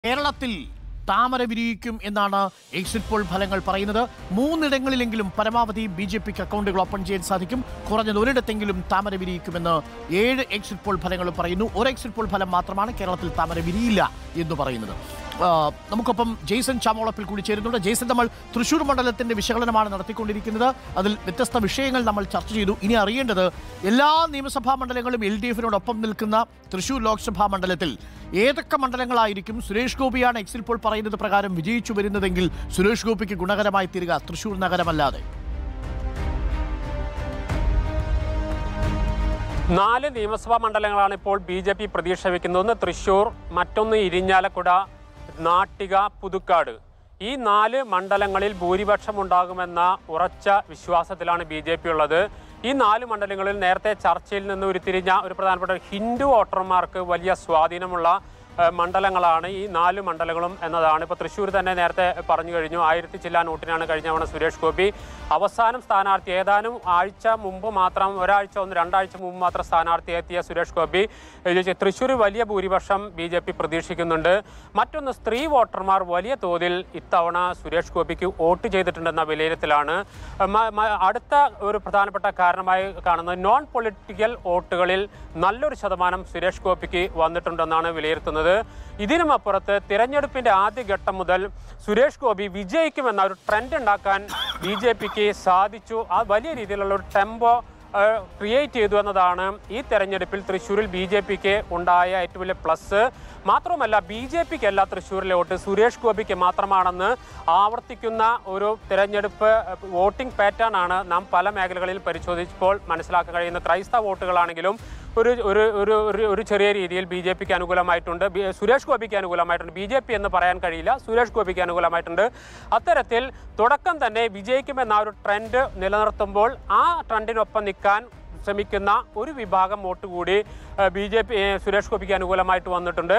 കേരളത്തിൽ താമര വിരിയിക്കും എന്നാണ് എക്സിറ്റ് പോൾ ഫലങ്ങൾ പറയുന്നത്. 3 ഇടങ്ങളിലെങ്കിലും പരമാവധി ബി.ജെ.പിക്ക് അക്കൗണ്ടുകൾ ഓപ്പൺ ചെയ്യാൻ സാധിക്കും. കുറഞ്ഞത് ഒരിടത്തെങ്കിലും താമര വിരിയിക്കുമെന്ന് 7 എക്സിറ്റ് പോൾ ഫലങ്ങളും പറയുന്നു. ഒരു എക്സിറ്റ് പോൾ ഫലം മാത്രമാണ് കേരളത്തിൽ താമര വിരിയില്ല എന്ന് പറയുന്നത്. നമുക്കൊപ്പം ജെയ്സൺ ചാമോളപ്പിൽ കൂടി ചേരുന്നുണ്ട്. ജെയ്സൺ, നമ്മൾ തൃശ്ശൂർ മണ്ഡലത്തിന്റെ വിശകലനമാണ് നടത്തിക്കൊണ്ടിരിക്കുന്നത്. അതിൽ വ്യത്യസ്ത വിഷയങ്ങൾ നമ്മൾ ചർച്ച ചെയ്തു. ഇനി അറിയേണ്ടത് എല്ലാ നിയമസഭാ മണ്ഡലങ്ങളും LDF-നോടൊപ്പം നിൽക്കുന്ന തൃശ്ശൂർ ലോക്സഭാ മണ്ഡലത്തിൽ ഏതൊക്കെ മണ്ഡലങ്ങളായിരിക്കും സുരേഷ് ഗോപിയാണ് എക്സിറ്റ് പോൾ പറയുന്നത് പ്രകാരം വിജയിച്ചു വരുന്നതെങ്കിൽ സുരേഷ് ഗോപിക്ക് ഗുണകരമായി തീരുക തൃശ്ശൂർ നഗരമല്ലാതെ? 4 നിയമസഭാ മണ്ഡലങ്ങളാണ് ഇപ്പോൾ BJP പ്രതീക്ഷ വയ്ക്കുന്നത്. ഒന്ന് തൃശ്ശൂർ, മറ്റൊന്ന് ഇരിഞ്ഞാലക്കുട, നാട്ടിക, പുതുക്കാട്. ഈ 4 മണ്ഡലങ്ങളിൽ ഭൂരിപക്ഷം ഉണ്ടാകുമെന്ന ഉറച്ച വിശ്വാസത്തിലാണ് BJP ഉള്ളത്. ഈ 4 മണ്ഡലങ്ങളിൽ നേരത്തെ ചർച്ചയിൽ നിന്ന് ഉരുത്തിരിഞ്ഞ ഒരു പ്രധാനപ്പെട്ട ഹിന്ദു വോട്ടർമാർക്ക് വലിയ സ്വാധീനമുള്ള മണ്ഡലങ്ങളാണ് ഈ 4 മണ്ഡലങ്ങളും എന്നതാണ്. ഇപ്പോൾ തൃശ്ശൂർ തന്നെ നേരത്തെ പറഞ്ഞു കഴിഞ്ഞു. 1000 ചില്ലാൻ വോട്ടിനാണ് കഴിഞ്ഞ തവണ സുരേഷ് ഗോപി അവസാനം സ്ഥാനാർത്ഥി. ഏതാനും ആഴ്ച മുമ്പ് മാത്രം, രണ്ടാഴ്ച മുമ്പ് മാത്രം സ്ഥാനാർത്ഥി എത്തിയ സുരേഷ് ഗോപി തൃശ്ശൂർ വലിയ ഭൂരിപക്ഷം BJP പ്രതീക്ഷിക്കുന്നുണ്ട്. മറ്റൊന്ന്, സ്ത്രീ വോട്ടർമാർ വലിയ തോതിൽ ഇത്തവണ സുരേഷ് ഗോപിക്ക് വോട്ട് ചെയ്തിട്ടുണ്ടെന്ന വിലയിരുത്തലാണ്. അടുത്ത ഒരു പ്രധാനപ്പെട്ട കാരണമായി കാണുന്നത് നോൺ പൊളിറ്റിക്കൽ വോട്ടുകളിൽ നല്ലൊരു ശതമാനം സുരേഷ് ഗോപിക്ക് വന്നിട്ടുണ്ടെന്നാണ് വിലയിരുത്തുന്നത്. ഇതിനുമപ്പുറത്ത് തിരഞ്ഞെടുപ്പിന്റെ ആദ്യഘട്ടം മുതൽ സുരേഷ് ഗോപി വിജയിക്കുമെന്ന ഒരു ട്രെൻഡ് ഉണ്ടാക്കാൻ BJPക്ക് സാധിച്ചു. ആ വലിയ രീതിയിലുള്ള ഒരു ടെമ്പോ ക്രിയേറ്റ് ചെയ്തു എന്നതാണ് ഈ തെരഞ്ഞെടുപ്പിൽ തൃശ്ശൂരിൽ BJPക്ക് ഉണ്ടായ ഏറ്റവും വലിയ പ്ലസ്. മാത്രമല്ല, BJPക്ക് അല്ല തൃശ്ശൂരിലെ വോട്ട് സുരേഷ് ഗോപിക്ക് മാത്രമാണെന്ന് ആവർത്തിക്കുന്ന ഒരു തിരഞ്ഞെടുപ്പ് വോട്ടിംഗ് പാറ്റേൺ ആണ് നാം പല മേഖലകളിൽ പരിശോധിച്ചപ്പോൾ മനസ്സിലാക്കാൻ കഴിയുന്നത്. ക്രൈസ്തവ വോട്ടുകളാണെങ്കിലും ഒരു ചെറിയ രീതിയിൽ BJPക്ക് അനുകൂലമായിട്ടുണ്ട്, സുരേഷ് ഗോപിക്ക് അനുകൂലമായിട്ടുണ്ട്. BJP എന്ന് പറയാൻ കഴിയില്ല, സുരേഷ് ഗോപിക്ക് അനുകൂലമായിട്ടുണ്ട്. അത്തരത്തിൽ തുടക്കം തന്നെ വിജയിക്കുമെന്ന ഒരു ട്രെൻഡ് നിലനിർത്തുമ്പോൾ ആ ട്രെൻഡിനൊപ്പം നിൽക്കാൻ ശ്രമിക്കുന്ന ഒരു വിഭാഗം വോട്ട് കൂടി BJP സുരേഷ് ഗോപിക്ക് അനുകൂലമായിട്ട് വന്നിട്ടുണ്ട്.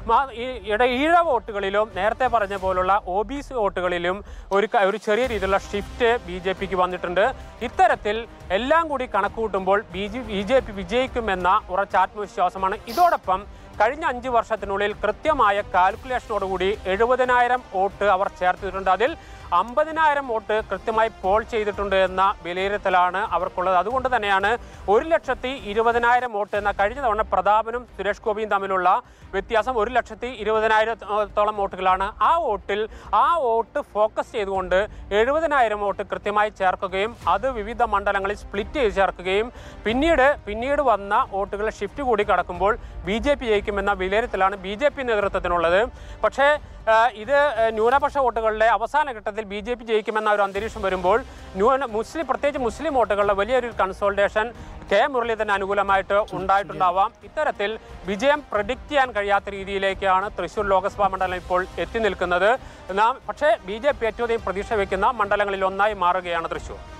ഈഴ വോട്ടുകളിലും നേരത്തെ പറഞ്ഞ പോലുള്ള OBC വോട്ടുകളിലും ഒരു ചെറിയ രീതിയിലുള്ള ഷിഫ്റ്റ് BJPക്ക് വന്നിട്ടുണ്ട്. ഇത്തരത്തിൽ എല്ലാം കൂടി കണക്കുകൂട്ടുമ്പോൾ BJP വിജയിക്കുമെന്ന ഉറച്ച ആത്മവിശ്വാസമാണ്. ഇതോടൊപ്പം കഴിഞ്ഞ 5 വർഷത്തിനുള്ളിൽ കൃത്യമായ കാൽക്കുലേഷനോടുകൂടി 70,000 വോട്ട് അവർ ചേർത്തിട്ടുണ്ട്. അതിൽ 50,000 വോട്ട് കൃത്യമായി പോൾ ചെയ്തിട്ടുണ്ട് എന്ന വിലയിരുത്തലാണ് അവർക്കുള്ളത്. അതുകൊണ്ട് തന്നെയാണ് 1,20,000 വോട്ട് എന്ന കഴിഞ്ഞ തവണ പ്രതാപനും സുരേഷ് ഗോപിയും തമ്മിലുള്ള വ്യത്യാസം 1,20,000 വോട്ടുകളാണ്. ആ വോട്ട് ഫോക്കസ് ചെയ്തുകൊണ്ട് 70,000 വോട്ട് കൃത്യമായി ചേർക്കുകയും അത് വിവിധ മണ്ഡലങ്ങളിൽ സ്പ്ലിറ്റ് ചെയ്ത് ചേർക്കുകയും പിന്നീട് വന്ന വോട്ടുകൾ ഷിഫ്റ്റ് കൂടി കടക്കുമ്പോൾ BJP ജയിക്കുമെന്ന വിലയിരുത്തലാണ് BJP നേതൃത്വത്തിനുള്ളത്. പക്ഷേ ഇത് ന്യൂനപക്ഷ വോട്ടുകളുടെ അവസാന ഘട്ടത്തിൽ BJP ജയിക്കുമെന്ന ഒരു അന്തരീക്ഷം വരുമ്പോൾ പ്രത്യേകിച്ച് മുസ്ലിം വോട്ടുകളുടെ വലിയൊരു കൺസോൾട്ടേഷൻ K. മുരളീധരന് അനുകൂലമായിട്ട് ഉണ്ടായിട്ടുണ്ടാവാം. ഇത്തരത്തിൽ വിജയം പ്രെഡിക്റ്റ് ചെയ്യാൻ കഴിയാത്ത രീതിയിലേക്കാണ് തൃശ്ശൂർ ലോക്സഭാ മണ്ഡലം ഇപ്പോൾ എത്തി നിൽക്കുന്നത്. പക്ഷേ BJP ഏറ്റവും പ്രതീക്ഷ വയ്ക്കുന്ന മണ്ഡലങ്ങളിൽ ഒന്നായി മാറുകയാണ് തൃശ്ശൂർ.